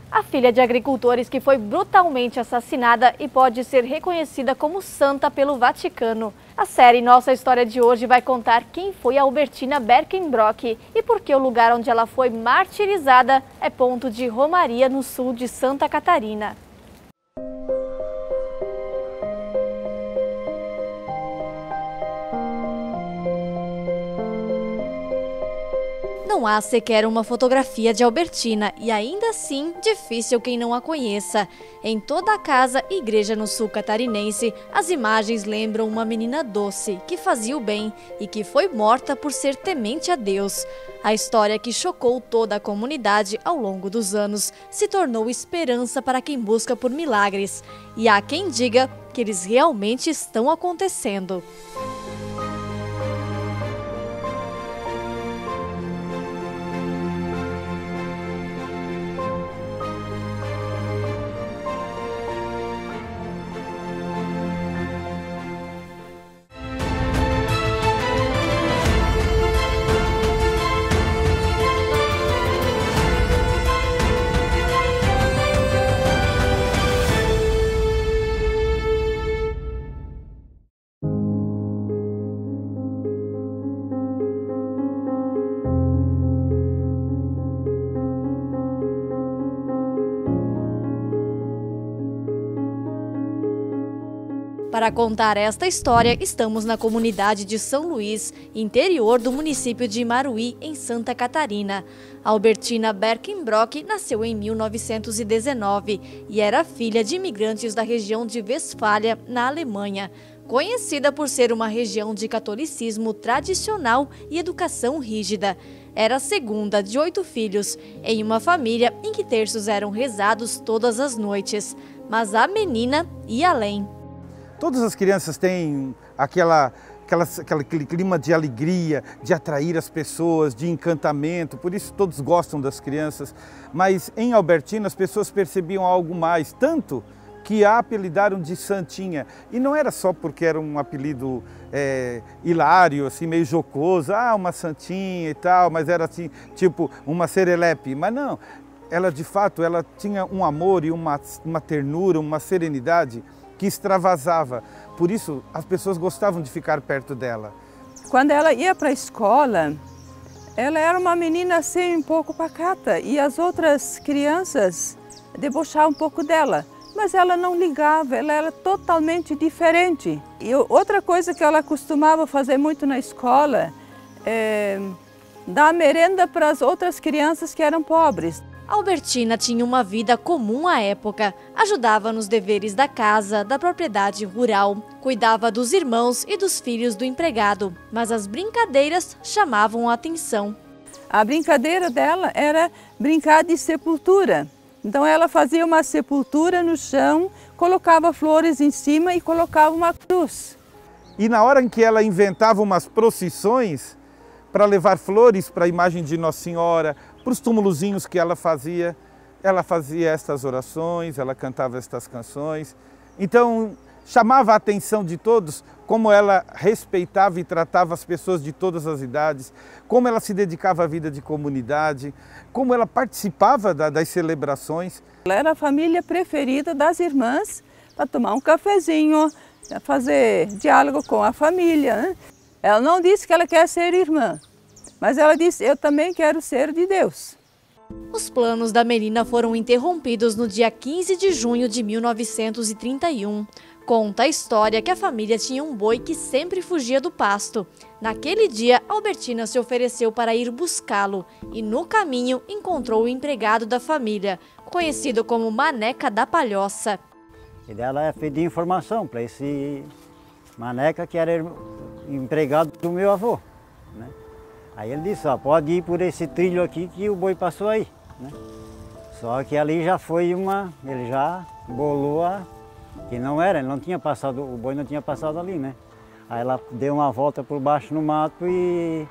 A filha de agricultores que foi brutalmente assassinada e pode ser reconhecida como santa pelo Vaticano. A série Nossa História de hoje vai contar quem foi Albertina Berkenbrock e por que o lugar onde ela foi martirizada é ponto de romaria no sul de Santa Catarina. Não há sequer uma fotografia de Albertina e ainda assim difícil quem não a conheça. Em toda a casa e igreja no sul catarinense, as imagens lembram uma menina doce que fazia o bem e que foi morta por ser temente a Deus. A história que chocou toda a comunidade ao longo dos anos se tornou esperança para quem busca por milagres. E há quem diga que eles realmente estão acontecendo. Para contar esta história, estamos na comunidade de São Luís, interior do município de Imaruí, em Santa Catarina. Albertina Berkenbrock nasceu em 1919 e era filha de imigrantes da região de Westfália, na Alemanha. Conhecida por ser uma região de catolicismo tradicional e educação rígida. Era a segunda de 8 filhos, em uma família em que terços eram rezados todas as noites. Mas a menina ia além. Todas as crianças têm aquele clima de alegria, de atrair as pessoas, de encantamento, por isso todos gostam das crianças. Mas em Albertina as pessoas percebiam algo mais, tanto que a apelidaram de Santinha. E não era só porque era um apelido hilário, assim, meio jocoso, uma Santinha e tal, mas era assim, tipo uma serelepe. Mas não, ela de fato ela tinha um amor e uma ternura, uma serenidade que extravasava. Por isso, as pessoas gostavam de ficar perto dela. Quando ela ia para a escola, ela era uma menina assim um pouco pacata e as outras crianças debochavam um pouco dela. Mas ela não ligava, ela era totalmente diferente. E outra coisa que ela costumava fazer muito na escola é dar merenda para as outras crianças que eram pobres. Albertina tinha uma vida comum à época, ajudava nos deveres da casa, da propriedade rural, cuidava dos irmãos e dos filhos do empregado, mas as brincadeiras chamavam a atenção. A brincadeira dela era brincar de sepultura. Então ela fazia uma sepultura no chão, colocava flores em cima e colocava uma cruz. E na hora em que ela inventava umas procissões para levar flores para a imagem de Nossa Senhora, para os túmulozinhos que ela fazia estas orações, ela cantava estas canções. Então, chamava a atenção de todos como ela respeitava e tratava as pessoas de todas as idades, como ela se dedicava à vida de comunidade, como ela participava das celebrações. Ela era a família preferida das irmãs para tomar um cafezinho, fazer diálogo com a família, né? Ela não disse que ela quer ser irmã, mas ela disse, eu também quero ser de Deus. Os planos da menina foram interrompidos no dia 15 de junho de 1931. Conta a história que a família tinha um boi que sempre fugia do pasto. Naquele dia, Albertina se ofereceu para ir buscá-lo e no caminho encontrou o empregado da família, conhecido como Maneca da Palhoça. E dela pedi informação para esse Maneca que era empregado do meu avô, né? Aí ele disse, pode ir por esse trilho aqui que o boi passou aí, né? Só que ali já foi ele já bolou que não era, ele não tinha passado, o boi não tinha passado ali, né? Aí ela deu uma volta por baixo no mato e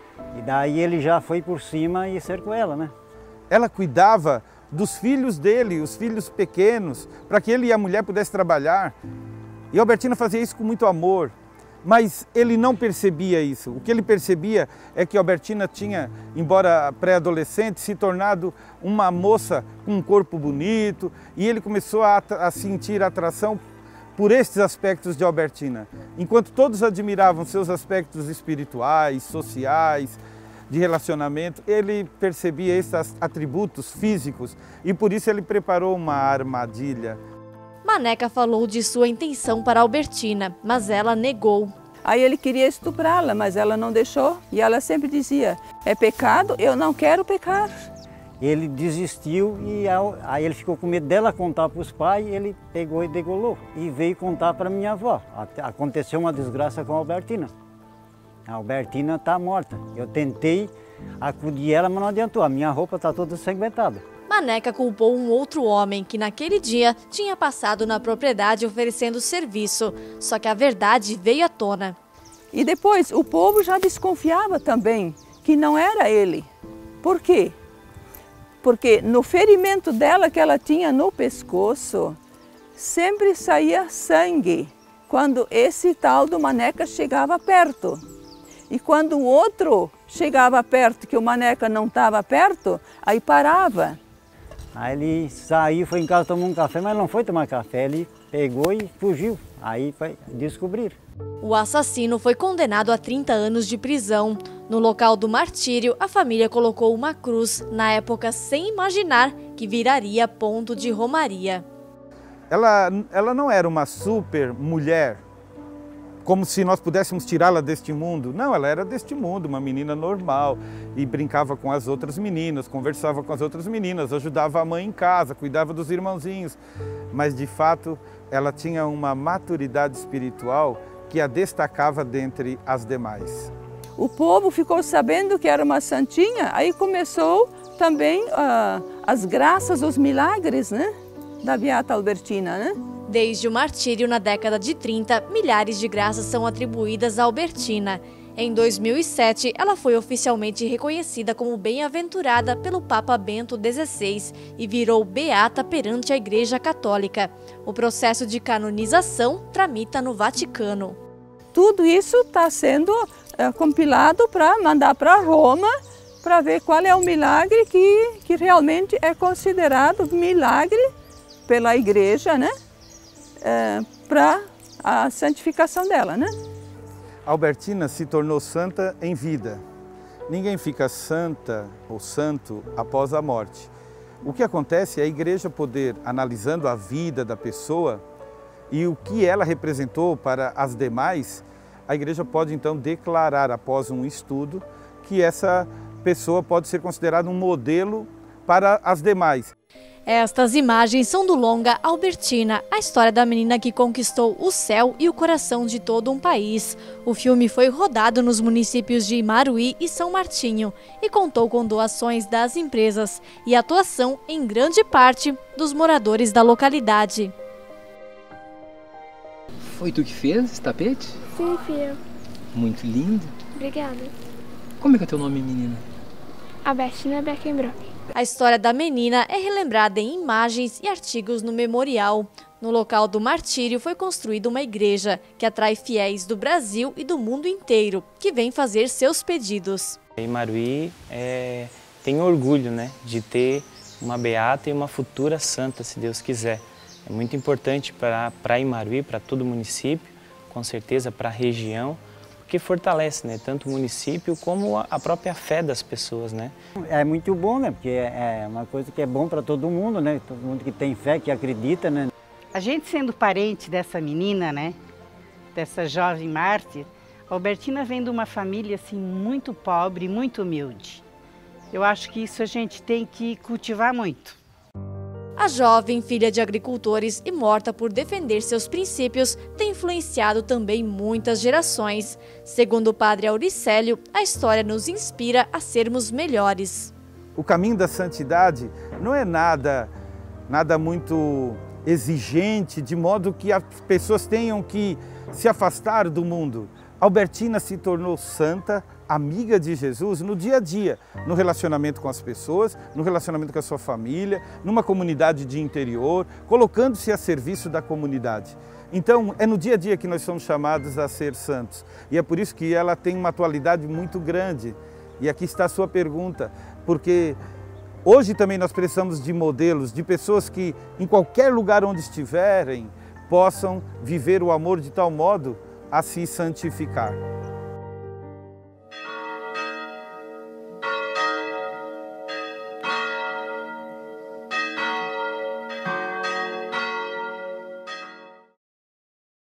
daí ele já foi por cima e cercou ela, né? Ela cuidava dos filhos dele, os filhos pequenos, para que ele e a mulher pudessem trabalhar. E a Albertina fazia isso com muito amor. Mas ele não percebia isso. O que ele percebia é que Albertina tinha, embora pré-adolescente, se tornado uma moça com um corpo bonito, e ele começou a sentir atração por estes aspectos de Albertina. Enquanto todos admiravam seus aspectos espirituais, sociais, de relacionamento, ele percebia esses atributos físicos e por isso ele preparou uma armadilha. Maneca falou de sua intenção para Albertina, mas ela negou. Aí ele queria estuprá-la, mas ela não deixou. E ela sempre dizia, é pecado, eu não quero pecar. Ele desistiu e aí ele ficou com medo dela contar para os pais, ele pegou e degolou e veio contar para minha avó. Aconteceu uma desgraça com a Albertina. A Albertina está morta. Eu tentei acudir ela, mas não adiantou. A minha roupa está toda ensanguentada. Maneca culpou um outro homem que naquele dia tinha passado na propriedade oferecendo serviço, só que a verdade veio à tona. E depois o povo já desconfiava também que não era ele. Por quê? Porque no ferimento dela que ela tinha no pescoço, sempre saía sangue quando esse tal do Maneca chegava perto. E quando o outro chegava perto, que o Maneca não estava perto, aí parava. Aí ele saiu, foi em casa tomar um café, mas não foi tomar café, ele pegou e fugiu. Aí foi descobrir. O assassino foi condenado a 30 anos de prisão. No local do martírio, a família colocou uma cruz, na época sem imaginar que viraria ponto de romaria. Ela não era uma super mulher, como se nós pudéssemos tirá-la deste mundo. Não, ela era deste mundo, uma menina normal, e brincava com as outras meninas, conversava com as outras meninas, ajudava a mãe em casa, cuidava dos irmãozinhos. Mas, de fato, ela tinha uma maturidade espiritual que a destacava dentre as demais. O povo ficou sabendo que era uma santinha, aí começou também as graças, os milagres, né, da Beata Albertina, né? Desde o martírio na década de 30, milhares de graças são atribuídas a Albertina. Em 2007, ela foi oficialmente reconhecida como bem-aventurada pelo Papa Bento XVI e virou beata perante a Igreja Católica. O processo de canonização tramita no Vaticano. Tudo isso está sendo compilado para mandar para Roma, para ver qual é o milagre que realmente é considerado milagre pela Igreja, né? Para a santificação dela, né? Albertina se tornou santa em vida. Ninguém fica santa ou santo após a morte. O que acontece é a igreja poder, analisando a vida da pessoa e o que ela representou para as demais, a igreja pode então declarar, após um estudo, que essa pessoa pode ser considerada um modelo para as demais. Estas imagens são do longa Albertina, a história da menina que conquistou o céu e o coração de todo um país. O filme foi rodado nos municípios de Imaruí e São Martinho e contou com doações das empresas e atuação em grande parte dos moradores da localidade. Foi tu que fez esse tapete? Sim, filho. Muito lindo. Obrigada. Como é que é teu nome, menina? Albertina Beckenbrock. A história da menina é relembrada em imagens e artigos no memorial. No local do martírio foi construída uma igreja que atrai fiéis do Brasil e do mundo inteiro, que vêm fazer seus pedidos. Imaruí tem orgulho, né, de ter uma beata e uma futura santa, se Deus quiser. É muito importante para Imaruí, para todo o município, com certeza para a região, porque fortalece, né, tanto o município como a própria fé das pessoas, né? É muito bom, né, porque é uma coisa que é bom para todo mundo, né, todo mundo que tem fé, que acredita, né. A gente sendo parente dessa menina, né, dessa jovem mártir, a Albertina vem de uma família assim muito pobre, muito humilde. Eu acho que isso a gente tem que cultivar muito. A jovem, filha de agricultores e morta por defender seus princípios, tem influenciado também muitas gerações. Segundo o padre Auricélio, a história nos inspira a sermos melhores. O caminho da santidade não é nada muito exigente, de modo que as pessoas tenham que se afastar do mundo. Albertina se tornou santa, amiga de Jesus no dia a dia, no relacionamento com as pessoas, no relacionamento com a sua família, numa comunidade de interior, colocando-se a serviço da comunidade. Então, é no dia a dia que nós somos chamados a ser santos. E é por isso que ela tem uma atualidade muito grande. E aqui está a sua pergunta, porque hoje também nós precisamos de modelos, de pessoas que, em qualquer lugar onde estiverem, possam viver o amor de tal modo a se santificar.